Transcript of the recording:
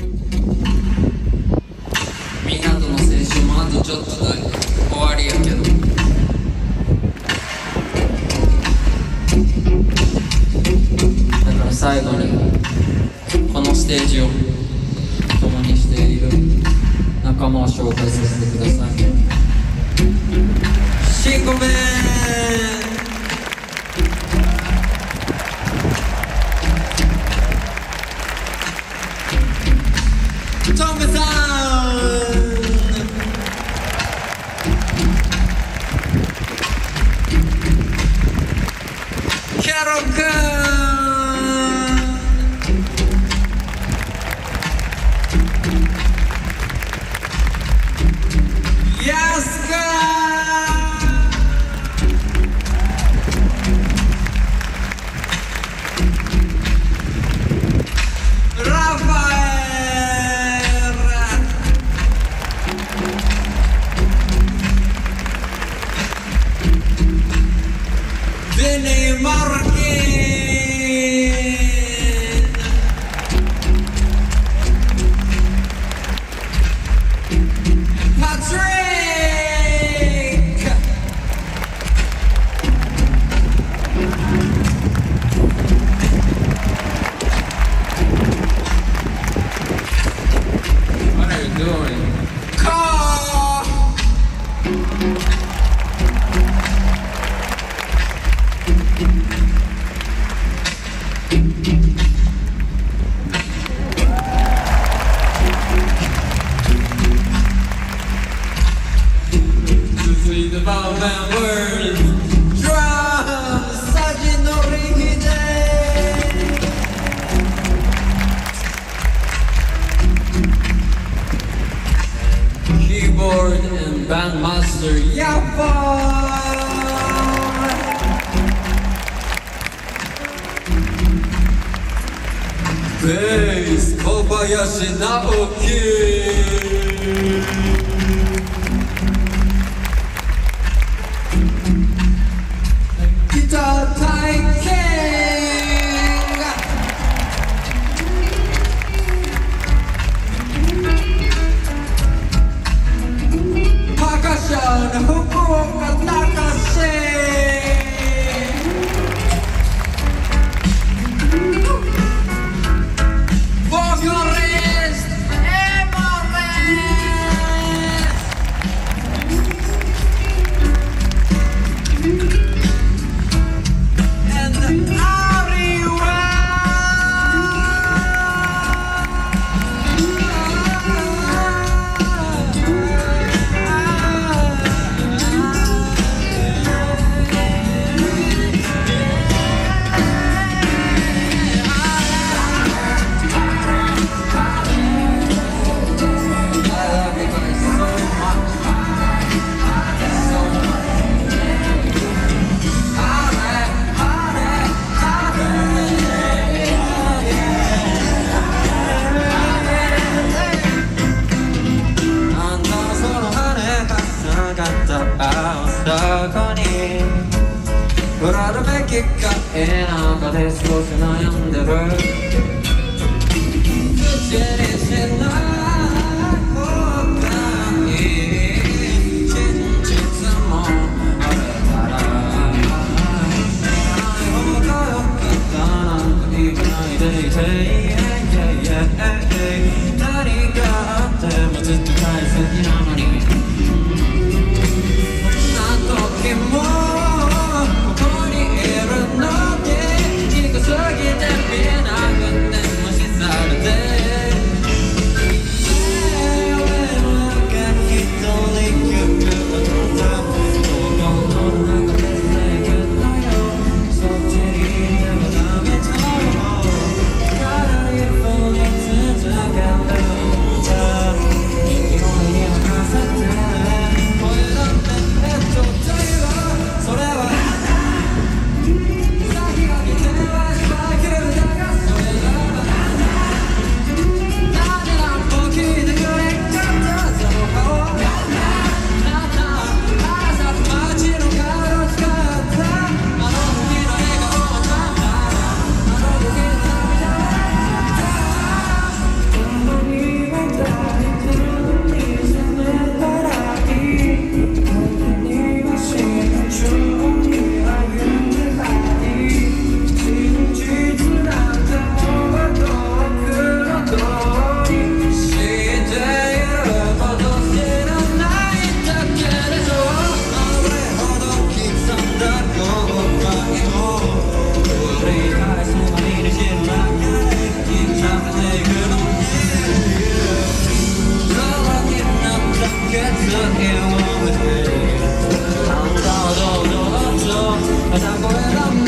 みんなとの青春もあとちょっとで終わりやけど、だから最後にこのステージを共にしている仲間を紹介させてください。シンコメントムさん、キャロ君、ヤスカラファエVinny Marquez, Patrick, what are you doing? Carl, the Bowman world, drums, Sajinori Hide, keyboard and bandmaster Yappa, bass Kobayashi Naoki, guitar Ty King, percussion Fukuoka Takashi, vocalist Emma,振らるべきか否かで少し悩んでる、口にしない方がいい、真実もあれたらない方がよかったなんか言わないでいて、何があってもずっと大切なのに、何時もここにいるのに近すぎて見えないあんたは堂々と歌声が